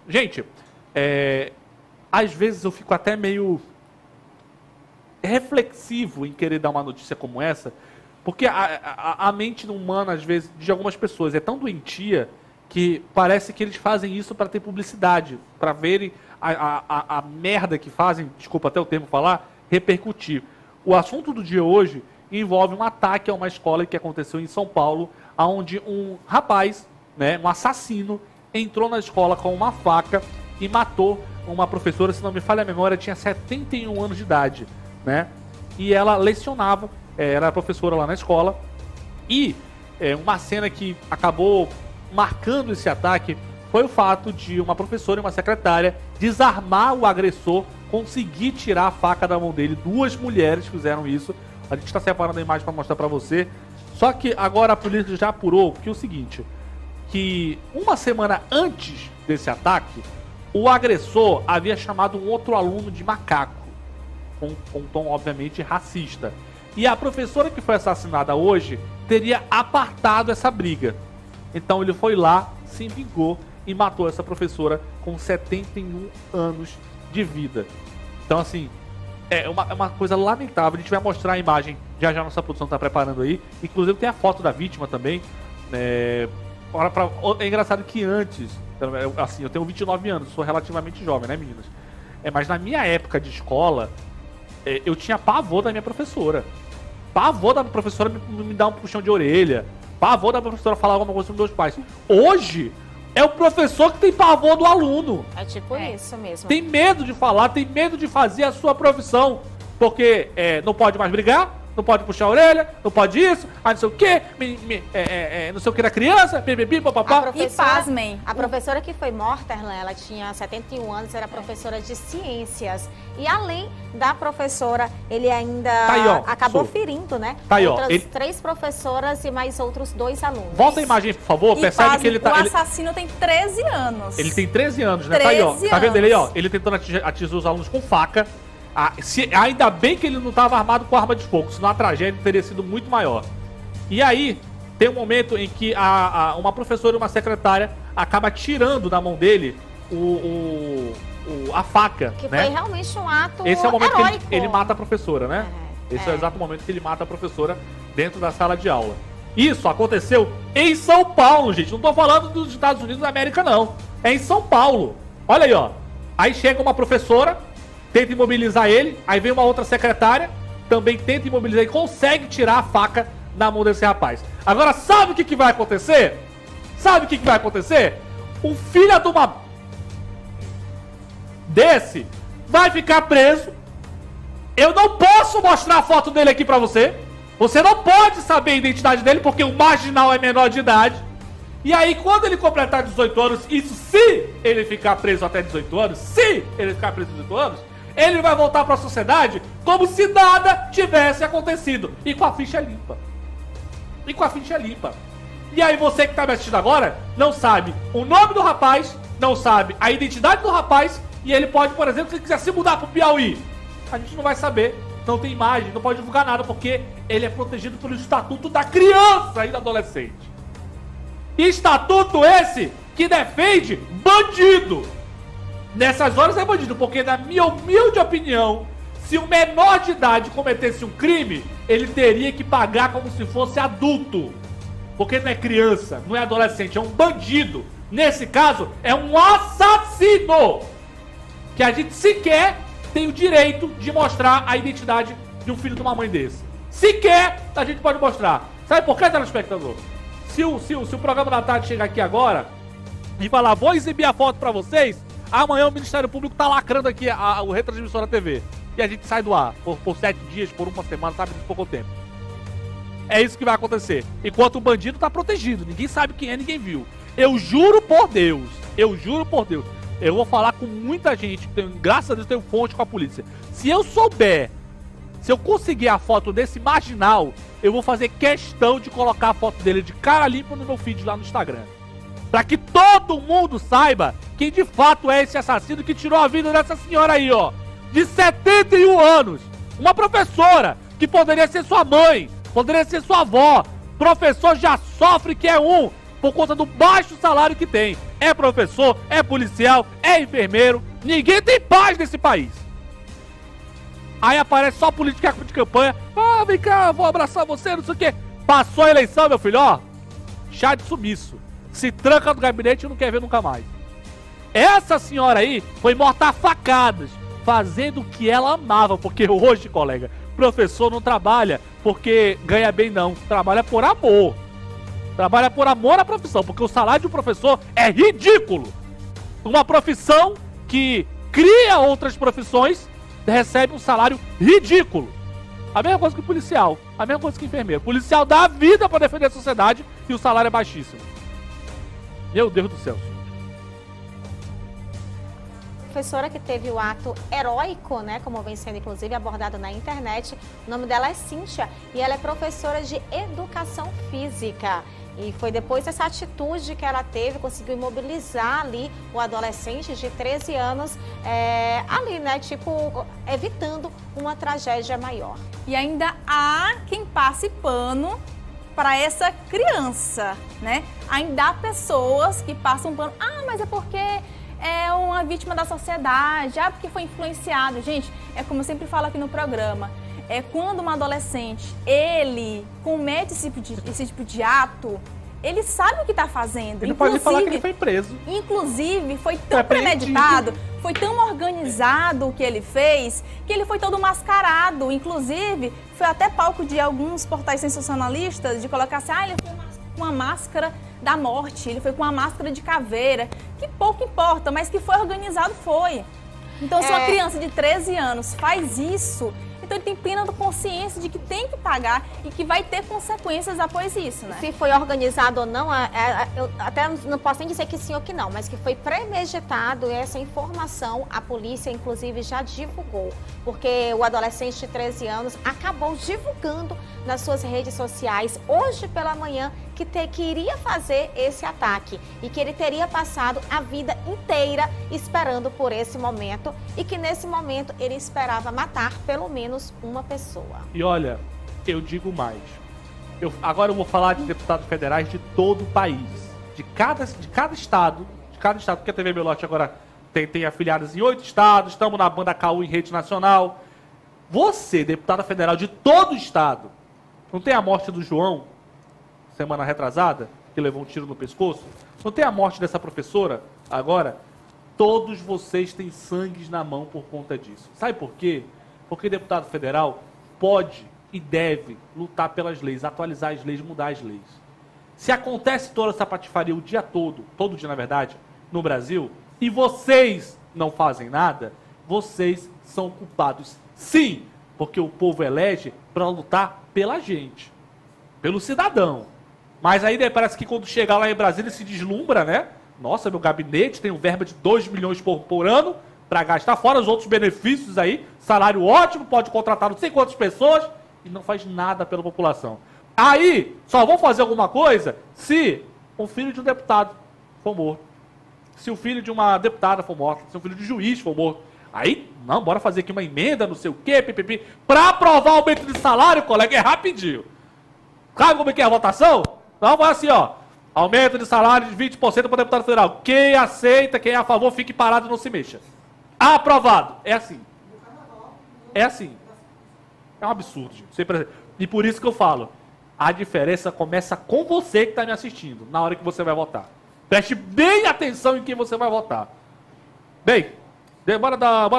Gente, às vezes eu fico até meio reflexivo em querer dar uma notícia como essa, porque a mente humana, às vezes, de algumas pessoas é tão doentia que parece que eles fazem isso para ter publicidade, para verem a merda que fazem, desculpa até o termo falar, repercutir. O assunto do dia hoje envolve um ataque a uma escola que aconteceu em São Paulo, onde um rapaz, né, um assassino, entrou na escola com uma faca e matou uma professora, se não me falha a memória, tinha 71 anos de idade, né? E ela lecionava, era professora lá na escola, e uma cena que acabou marcando esse ataque foi o fato de uma professora e uma secretária desarmar o agressor, conseguir tirar a faca da mão dele. Duas mulheres fizeram isso. A gente está separando a imagem para mostrar para você. Só que agora a polícia já apurou que é o seguinte, que uma semana antes desse ataque, o agressor havia chamado um outro aluno de macaco, com um tom obviamente racista. E a professora que foi assassinada hoje teria apartado essa briga. Então ele foi lá, se vingou e matou essa professora com 71 anos de vida. Então assim, é uma coisa lamentável. A gente vai mostrar a imagem, já nossa produção está preparando aí. Inclusive tem a foto da vítima também. É engraçado que antes, assim, eu tenho 29 anos, sou relativamente jovem, né, meninas? Mas na minha época de escola, eu tinha pavor da minha professora. Pavor da professora me dar um puxão de orelha. Pavor da professora falar alguma coisa com meus pais. Hoje, é o professor que tem pavor do aluno. É tipo isso mesmo. Tem medo de falar, tem medo de fazer a sua profissão. Porque não pode mais brigar, não pode puxar a orelha, não pode isso, não sei o quê, não sei o que da criança, pipipi, papapá. E pasmem, a professora que foi morta, ela tinha 71 anos, era professora de ciências. E além da professora, ele ainda acabou ferindo, né? Tá aí, outras 3 professoras e mais outros 2 alunos. Volta a imagem, por favor, percebe que ele tá... O assassino tem 13 anos. Ele tem 13 anos, né? Tá aí, ó. Tá vendo ele aí, ó? Ele tentando atingir os alunos com faca. Ainda bem que ele não estava armado com arma de fogo, senão a tragédia teria sido muito maior. E aí, tem um momento em que uma professora e uma secretária acaba tirando da mão dele a faca. Que né? foi realmente um ato Esse é o momento heróico. que ele mata a professora, né? Esse é o exato momento que ele mata a professora dentro da sala de aula. Isso aconteceu em São Paulo, gente. Não tô falando dos Estados Unidos da América, não. É em São Paulo. Olha aí, ó. Aí chega uma professora, tenta imobilizar ele, aí vem uma outra secretária, também tenta imobilizar e consegue tirar a faca da mão desse rapaz. Agora, sabe o que vai acontecer? Sabe o que vai acontecer? O filho de uma... desse vai ficar preso. Eu não posso mostrar a foto dele aqui pra você. Você não pode saber a identidade dele, porque o marginal é menor de idade. E aí, quando ele completar 18 anos, isso se ele ficar preso até 18 anos, se ele ficar preso 18 anos, ele vai voltar para a sociedade como se nada tivesse acontecido. E com a ficha limpa. E com a ficha limpa. E aí você que está me assistindo agora, não sabe o nome do rapaz, não sabe a identidade do rapaz, e ele pode, por exemplo, se ele quiser se mudar para o Piauí, a gente não vai saber, não tem imagem, não pode divulgar nada, porque ele é protegido pelo Estatuto da Criança e do Adolescente. Estatuto esse que defende bandido. Nessas horas é bandido, porque na minha humilde opinião, se um menor de idade cometesse um crime, ele teria que pagar como se fosse adulto. Porque não é criança, não é adolescente, é um bandido. Nesse caso, é um assassino. Que a gente sequer tem o direito de mostrar a identidade de um filho de uma mãe desse. Sequer a gente pode mostrar. Sabe por que, telespectador? Se o programa da tarde chegar aqui agora e falar, vou exibir a foto pra vocês, amanhã o Ministério Público tá lacrando aqui o Retransmissora TV. E a gente sai do ar por 7 dias, por uma semana, sabe? Por pouco tempo. É isso que vai acontecer. Enquanto o bandido tá protegido. Ninguém sabe quem é, ninguém viu. Eu juro por Deus. Eu juro por Deus. Eu vou falar com muita gente. Graças a Deus tenho fonte com a polícia. Se eu souber, se eu conseguir a foto desse marginal, eu vou fazer questão de colocar a foto dele de cara limpa no meu feed lá no Instagram. Pra que todo mundo saiba quem de fato é esse assassino que tirou a vida dessa senhora aí, ó. De 71 anos. Uma professora que poderia ser sua mãe, poderia ser sua avó. Professor já sofre que é por conta do baixo salário que tem. é professor, é policial, é enfermeiro. Ninguém tem paz nesse país. Aí aparece só política de campanha. Ah, vem cá, vou abraçar você, não sei o quê. Passou a eleição, meu filho, ó. Chá de sumiço. Se tranca no gabinete e não quer ver nunca mais. Essa senhora aí foi morta a facadas, fazendo o que ela amava. Porque hoje, colega, professor não trabalha porque ganha bem, não. Trabalha por amor. Trabalha por amor à profissão, porque o salário de um professor é ridículo. Uma profissão que cria outras profissões recebe um salário ridículo. A mesma coisa que o policial, a mesma coisa que o enfermeiro. O policial dá a vida para defender a sociedade e o salário é baixíssimo. Meu Deus do céu. Professora que teve o ato heróico, né, como vem sendo inclusive abordado na internet. O nome dela é Cíntia e ela é professora de educação física. E foi depois dessa atitude que ela teve, conseguiu imobilizar ali o adolescente de 13 anos, ali, né, tipo, evitando uma tragédia maior. E ainda há quem passe pano para essa criança, né? Ainda há pessoas que passam pano, mas é porque é uma vítima da sociedade, porque foi influenciado. Gente, é como eu sempre falo aqui no programa, é quando um adolescente, ele comete esse tipo de ato, ele sabe o que está fazendo. Ele pode falar que ele foi preso. Inclusive, foi tão premeditado, foi tão organizado o que ele fez, que ele foi todo mascarado. Inclusive, foi até palco de alguns portais sensacionalistas de colocar assim, ele foi com uma máscara da morte, ele foi com uma máscara de caveira, que pouco importa, mas que foi organizado, foi. Então, se uma criança de 13 anos faz isso, então ele tem plena consciência de que tem que pagar e que vai ter consequências após isso, né? Se foi organizado ou não, eu até não posso nem dizer que sim ou que não, mas que foi premeditado, e essa informação a polícia, inclusive, já divulgou. Porque o adolescente de 13 anos acabou divulgando nas suas redes sociais, hoje pela manhã, que iria fazer esse ataque e que ele teria passado a vida inteira esperando por esse momento e que nesse momento ele esperava matar pelo menos uma pessoa. E olha, eu digo mais. Agora eu vou falar de deputados federais de todo o país, de cada estado, porque a TV Belote agora tem afiliados em 8 estados, estamos na banda KU em rede nacional. Você, deputada federal de todo o estado, não tem a morte do João, semana retrasada, que levou um tiro no pescoço? Não tem a morte dessa professora agora? Todos vocês têm sangue na mão por conta disso. Sabe por quê? Porque deputado federal pode e deve lutar pelas leis, atualizar as leis, mudar as leis. Se acontece toda essa patifaria o dia todo dia na verdade, no Brasil, e vocês não fazem nada, vocês são culpados. Sim, porque o povo elege para lutar pela gente, pelo cidadão. Mas aí parece que quando chegar lá em Brasília se deslumbra, né? Nossa, meu gabinete tem um verba de 2 milhões por ano para gastar, fora os outros benefícios aí, salário ótimo, pode contratar não sei quantas pessoas e não faz nada pela população. Aí, só vão fazer alguma coisa se um filho de um deputado for morto, se o filho de uma deputada for morto, se o filho de um juiz for morto. Aí, não, bora fazer aqui uma emenda, não sei o quê, pipipi, para aprovar o aumento de salário, colega, é rapidinho. Sabe como é que é a votação? Não, vai assim, ó. Aumento de salário de 20% para o deputado federal. Quem aceita, quem é a favor, fique parado e não se mexa. Aprovado. É assim. É assim. É um absurdo, gente. E por isso que eu falo, a diferença começa com você que está me assistindo, na hora que você vai votar. Preste bem atenção em quem você vai votar. Bem, bora